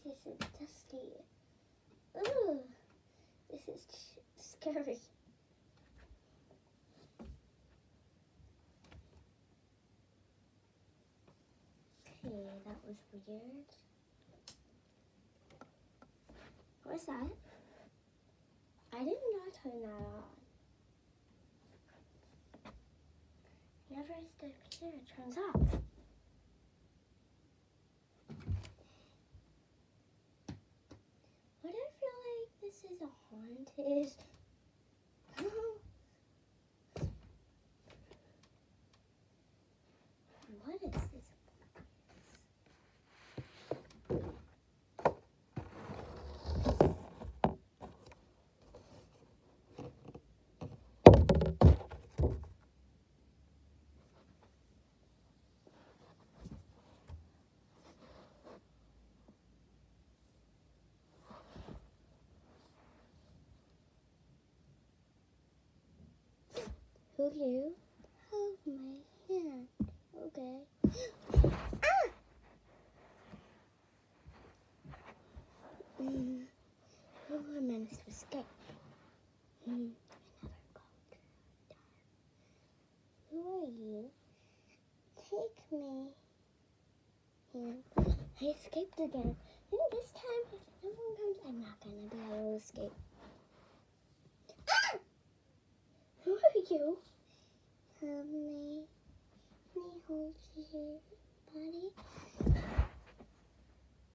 This is dusty. Ugh. This is scary. Okay, that was weird. What's that? I did not turn that on. Whenever it's the computer, it turns off. Why do I feel like this is a haunted? What is this? Who you? Hold my hand. Okay. Ah! Who are meant to escape? Another culture. Who are you? Take me. And I escaped again. And this time, if no one comes, I'm not gonna be able to escape. Ah! Who are you?